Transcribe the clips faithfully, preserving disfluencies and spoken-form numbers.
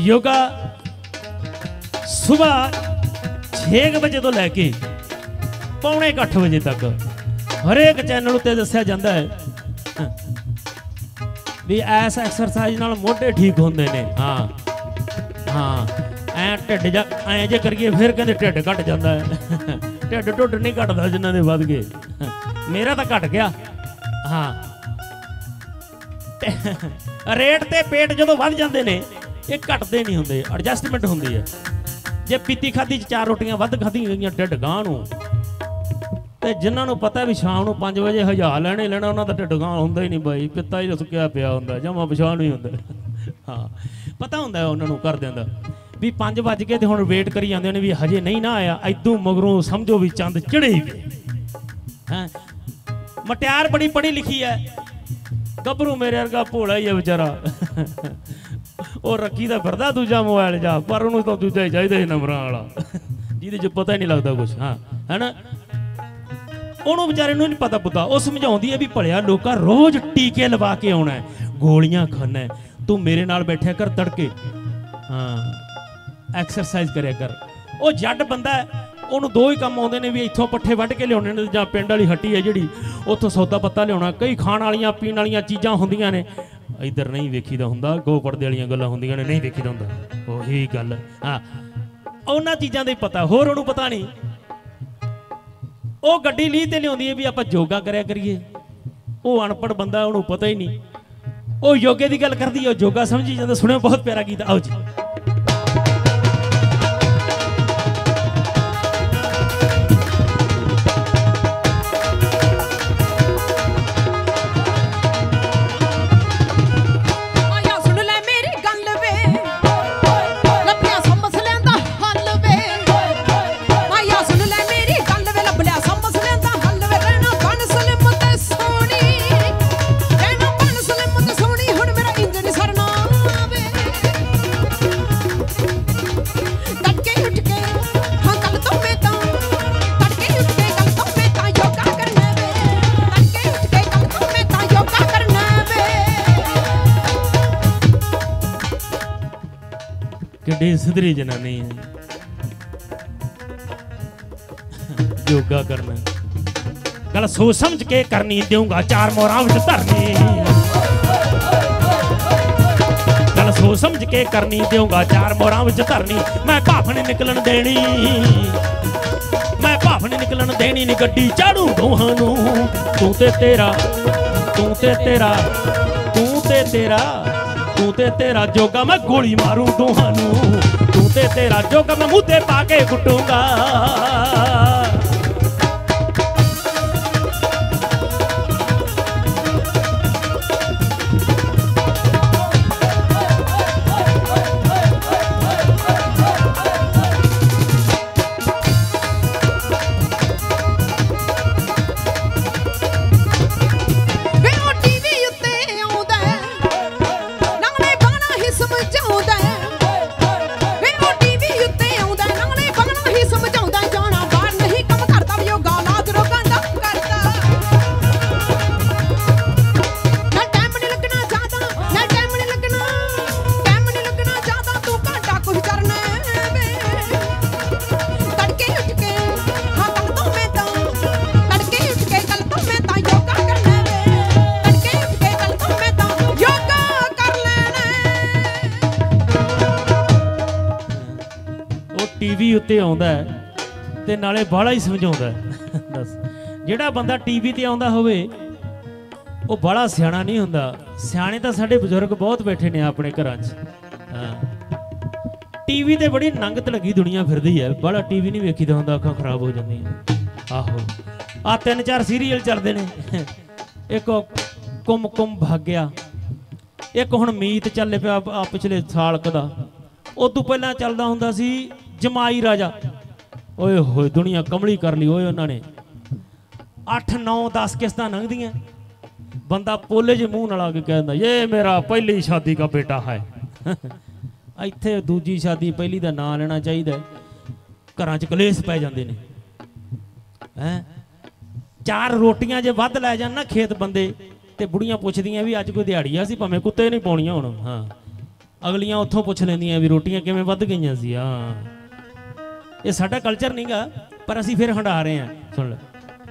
योगा सुबह छे बजे तो लैके पौने अठ बजे तक हरेक चैनल उत्ते दस्सिया जाता है भी ऐस एक्सरसाइज नाल मोढे ठीक होंदे ने। हाँ हाँ ऐ ढिड जा ऐ जे करिए फिर कहते ढिड घट जाता है। ढिड ढुड नहीं घटता जिन्हों ने वध गए, मेरा तो घट गया। हाँ रेट ते पेट जो वध जाते हैं ये घटते नहीं होंगे, एडजस्टमेंट होंगी है। जे पीती खाधी चार रोटियां वध खाधी गई ढिड गां नूं, ते जिन्होंने पता भी शाम को पाँच बजे हज़ार लेने लेना उन्होंने ढिड गां होंदा ही नहीं भाई, पिता ही सुक्या पिया होंदा जमा पछाण नहीं होंदा। हाँ पता होंदा उन्होंने कर देंदा भी पाँच बज गए तो हुण वेट करी जाते हैं भी हजे नहीं ना आया, इदों मगरों समझो भी चंद चढ़े ही गए। हाँ मटियार बड़ी पढ़ी लिखी है, गभरू मेरे वर्गा भोला ही है बेचारा। और रखी तो फिरदा दूजा मोबाइल जा, पर उन्होंने तो दूजा ही चाहिए नंबर वाला जिहदे च पता ही नहीं लगता कुछ। हाँ है ना, उन्होंने बेचारे नहीं पता पुता। वो समझाउंदी है भी भलिया लोका रोज टीके लवा के आना है, गोलियां खाना है, तू मेरे नाल बैठा कर तड़के। हाँ एक्सरसाइज करया कर। वो जट बंदा है, उन्होंने दो ही काम आते हैं भी इतों पट्ठे वढ़ के लिया ने जां पिंड वाली हट्टी है जी उत्थों सौदा पत्ता लिया। कई खाण वालियां पीण वालियां चीज़ां होंदियां ने, इधर नहीं वेखीदा हुंदा, गो पड़दे वालियां गल्लां होंदियां ने नहीं वेखीदा हुंदा। ओही गल हाँ उन्हां चीज़ां दा ही पता, होर उन्होंने पता नहीं। वो गड्डी लीह ते लियाउंदी है भी आपां योगा करया करिए, वो अनपढ़ बंदा उन्होंने पता ही नहीं। वो योगे की गल करदी है, योगा समझी जांदा। सुनियो बहुत प्यारा गीत, आओ जी। सिधरी जनानी है योगा करना, गल सोच समझ के करनी, दूंगा चार मोहरां विच धरनी। गल सोच समझ के करनी, दूंगा चार मोहरां विच धरनी। मैं भाफ नहीं निकलन देनी, मैं भाफ नहीं निकलन देनी नी गड्डी चाड़ू दोहां नूं। तू ते तेरा तू ते तेरा तू ते तेरा तू ते तेरा जोगा मैं गोली मारूं दोहां नूं। तू ते तेरा जोगा मैं मुँह ते पाके कुटूंगा। टीवी उत्ते आउंदा है ते नाले बाला ही समझाउंदा है। दस जिहड़ा बंदा टीवी ते आउंदा होवे वो बड़ा सियाणा नहीं हुंदा। सियाणे तां साडे बजुर्ग बहुत बैठे ने अपने घरां च। हाँ टीवी ते बड़ी नंगत लगी दुनिया फिरदी है, बड़ा टीवी नहीं वेखीदा हुंदा, अखां खराब हो जांदियां। आहो आ तीन चार सीरीयल चलदे ने, एक कुम कुम भाग्या, एक हुण मीत चल पिया आ पिछले साल कदा, उदों पहलां चलदा हुंदा सी जमाई राजा। ओए होए दुनिया कमली कर ली ओए उन्होंने। अठ नौ दस किस्तां लंघदियां, बंदा पोले जे मूँह नाल आके कहता ये मेरा पहली शादी का बेटा है। इत्थे दूजी शादी पहली का नाम लेना चाहिए, घर च कलेस पै जाते हैं। हैं चार रोटियां जे वध लै जान ना खेत बंदे ते बुढ़ियां पुछदियां भी अज कोई दिहाड़ी आ सी भावें कुत्ते नहीं पाउणियां हुण। हाँ अगलियां उत्थों पुछ लेंदियां भी रोटियां किवें वध गईयां सी। हाँ ये साडा कल्चर नहीं गा, पर असीं फिर हंडा रहे हैं। सुन ले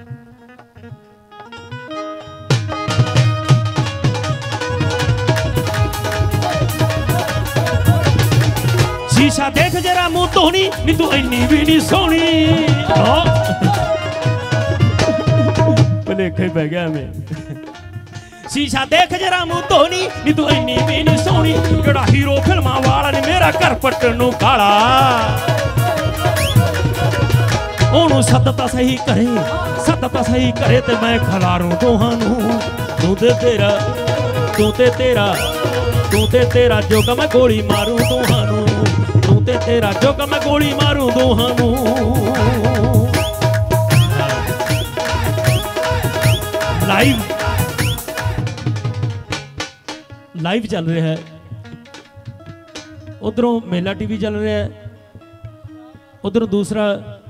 शीशा देख जरा मुंह धोनी नी तू इन्नी भी नहीं सोहनी। भलेखे पै गया हमें। शीशा देख जरा मुंह धोनी नी तू इन्नी भी नहीं सोहनी। जेड़ा हीरो फिल्मां वाला ने मेरा घर पट्टन नूं काला। ओनू सदता सही करे सदता सही करे ते मैं खलारूं दोहां नूं। तू ते तेरा तू ते तेरा तू ते तेरा जोगा मैं गोली मारूं दोहां नूं। तू ते तेरा जोगा मैं गोली मारूं दोहां नूं। लाइव लाइव चल रहा है, उधरों मेला टीवी चल रहा है, उधरों दूसरा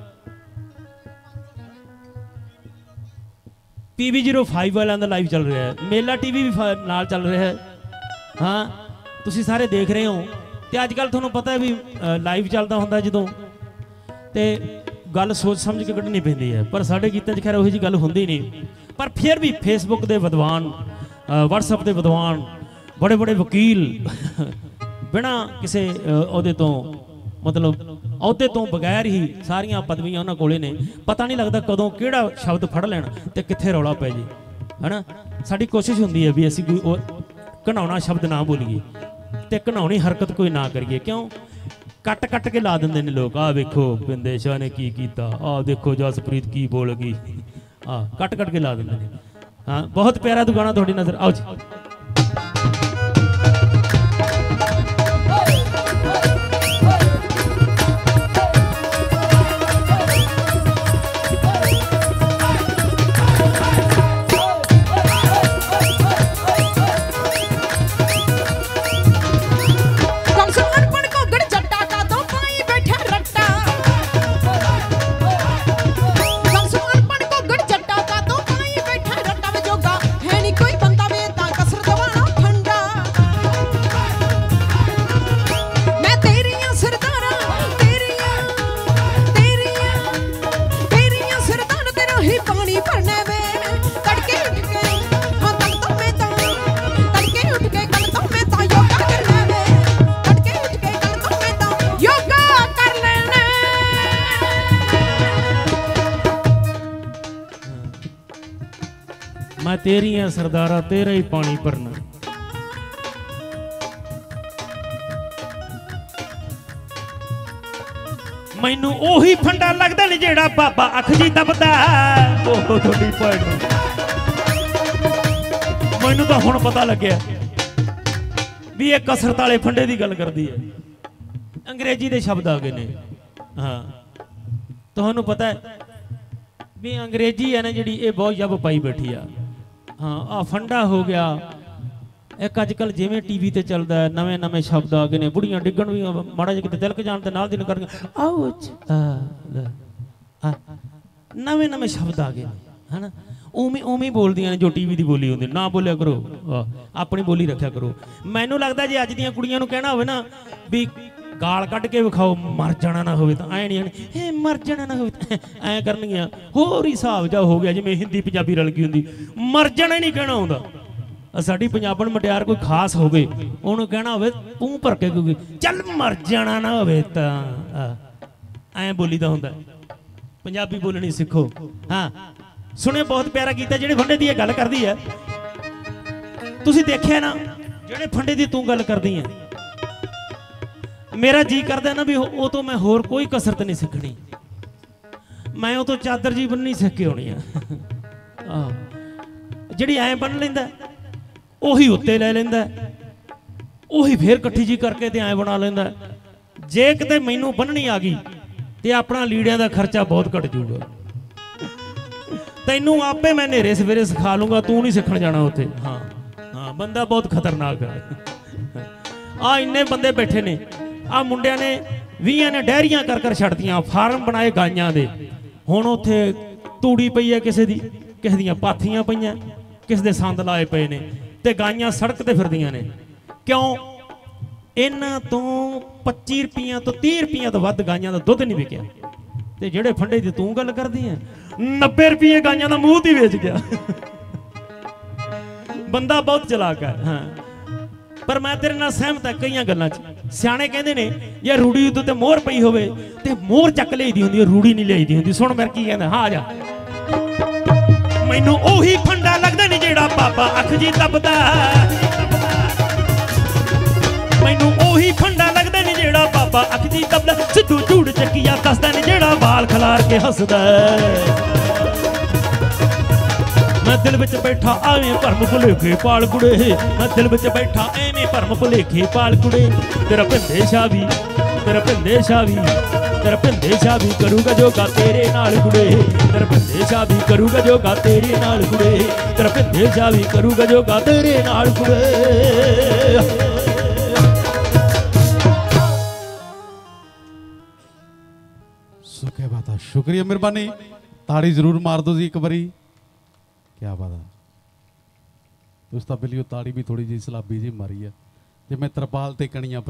पीवी जीरो फाइव वालों का लाइव चल रहा है। मेला टीवी भी नाल चल रहा है। हाँ तुसी सारे देख रहे हो। तो अजकल तुहानूं पता है भी लाइव चलता होंदा जदों ते गल सोच समझ के कढ़नी पैंदी है, पर साडे गीतां च खैर उही जी गल हुंदी नहीं। पर फिर भी फेसबुक के विद्वान व्हाट्सएप के विद्वान बड़े बड़े वकील बिना किसी अहदे तो मतलब अहदे तो बगैर ही सारियां पदवियां उन्हां कोले ने। पता नहीं लगता कदों किहड़ा शब्द फड़ लैण ते कित्थे रौला पै जे, है ना। साडी कोशिश हुंदी है भी असीं कोई घिनौना शब्द ना बोलीए ते घिनौनी हरकत कोई ना करिए। क्यों कट कट के ला देंदे ने लोग। आ वेखो बिंदे शाह ने की कीता, आ देखो जसप्रीत की बोल गई। आ कट कट के ला देंदे ने। हाँ बहुत प्यारा तू गाना थोड़ी नजर आओ जी। मैं तेरी है सरदारा तेरा ही पानी भरना। मैनू ओही फंडा लगदा नहीं जेड़ा बाबा अख जी दबदा। मैनू तो हुण पता लग्या भी ये कसरत वाले फंडे की गल करदी है। अंग्रेजी के शब्द आ गए ने। हाँ तुहानू पता है भी अंग्रेजी है ना जी ये बहुत जब पाई बैठी आ। हाँ आ फंडा हो गया। एक अजकल जिमें टीवी ते चलता है नवे नवे शब्द आ गए ने। बुढ़ियां डिगण भी माड़ा जिहा किते तिलक जाण ते नाल दी कर नवे नवे शब्द आ गए है ना। उमें उमें बोलदियां ने जो टीवी की बोली होंदी। ना बोलिया करो, अपनी बोली रखा करो। मैनू लगता जे अज दियां कुड़ियां नूं कहना होवे ना भी गाल कढ़ के विखाओ मर जाना ना होवे, तां ऐ नहीं ए मर जाना ना होवे ऐ करनगियां। होर ही हिसाब जा हो गया जिवें हिंदी पंजाबी रल गई हुंदी। मर जाना नहीं कहना आउंदा। साडी पंजाबण मटियार कोई खास होवे उहनूं कहना होवे तूं भर के क्योंकि चल मर जाना ना होवे तां ऐ बोलीदा हुंदा। पंजाबी बोलनी सिखो। हाँ सुने बहुत प्यारा गीत है जिहड़े फंडे दी गल करदी है। तुसीं देखिआ ना जिहड़े फंडे दी तूं गल करदी है मेरा जी करदा ना भी वो तो मैं होर कोई कसरत नहीं सीखनी। मैं वो तो चादर जी बननी सीख के आउणी है। जिहड़ी ऐ बन लैंदा उही उत्ते लै लैंदा उही फिर कट्ठी जी करके ते ऐ बना लैंदा। जे किते मैनूं बननी आ गई ते अपना लीड़ियां दा खर्चा बहुत घट जूगा। तैनूं आपे मैं नेरे सवेरे सिखा लूँगा, तू नहीं सीखण जाना उत्थे। हाँ हाँ बंदा बहुत खतरनाक है। आ इन्ने बंदे बैठे ने। आ मुंडिया ने ਵੀਹਾਂ ने डेहरियां कर कर छड्डतियां, फार्म बनाए गाइयां दे। हुण उत्थे तूड़ी पई है किसे दी, किसे दियां पाथियां पईयां, किसे दे संद लाए पे ने ते गाइयां सड़क ते फिरदियां ने। क्यों ਇਹਨਾਂ ਤੋਂ ਪੱਚੀ ਰੁਪਈਆਂ ਤੋਂ ਤੀਹ ਰੁਪਈਆਂ ਤੋਂ ਵੱਧ ਗਾਈਆਂ ਦਾ ਦੁੱਧ ਨਹੀਂ ਵਿਕਿਆ ਤੇ ਜਿਹੜੇ ਫੰਡੇ ਦੀ ਤੂੰ ਗੱਲ ਕਰਦੀ ਹੈ ਨੱਬੇ ਰੁਪਏ ਗਾਈਆਂ ਦਾ ਮੂੰਹ ਹੀ ਵੇਚ ਗਿਆ। ਬੰਦਾ ਬਹੁਤ ਚਲਾਕ ਹੈ। ਹਾਂ ਪਰ ਮੈਂ ਤੇਰੇ ਨਾਲ ਸਹਿਮਤ ਹਾਂ ਕਈਆਂ ਗੱਲਾਂ 'ਚ। ਸਿਆਣੇ ਕਹਿੰਦੇ ਨੇ ਜੇ ਰੂੜੀ ਉੱਤੇ ਤੇ ਮੋਹਰ ਪਈ ਹੋਵੇ ਤੇ ਮੋਹਰ ਚੱਕ ਲਈਦੀ ਹੁੰਦੀ ਹੈ, ਰੂੜੀ ਨਹੀਂ ਲਈਦੀ ਹੁੰਦੀ। ਸੁਣ ਮੇਰੇ ਕੀ ਕਹਿੰਦਾ। ਹਾਂ ਆ ਜਾ। ਮੈਨੂੰ ਉਹੀ ਫੰਡਾ ਲੱਗਦਾ ਨਹੀਂ ਜਿਹੜਾ ਬਾਬਾ ਅੱਖ ਜੀ ਦੱਬਦਾ, ਮੈਨੂੰ ਉਹੀ ਫੰਡਾ ਲੱਗਦਾ ਨਹੀਂ ਜਿਹੜਾ ਬਾਬਾ ਅੱਖ ਜੀ ਦੱਬਦਾ, ਸਿੱਧੂ ਝੂੜ ਚੱਕੀਆ ਦੱਸਦਾ ਨਹੀਂ ਜਿਹੜਾ ਵਾਲ ਖਲਾਰ ਕੇ ਹੱਸਦਾ। मैं दिल विच बैठा आवें भरम भुलेखे पाल कुड़े, मैं दिल विच बैठा एवें भरम भुलेखे पाल कुड़े। तेरा भिंदे शाह भी तेरा भिंदे शाह भी तेरा भिंदे शाह भी करूगा जोगा तेरे नाल कुड़े, तेरा भिंदे शाह भी करूगा जोगा तेरे नाल कुड़े, तेरा भिंदे शाह भी करूगा जोगा तेरे नाल कुड़े। क्या बात है, शुक्रिया मेहरबानी, ताड़ी जरूर मार दो जी एक बारी। क्या बात है दोस्तों, बिल्ली ताड़ी भी थोड़ी जी सलाबी जी मारी है जिवें तरपाल ते कणियां।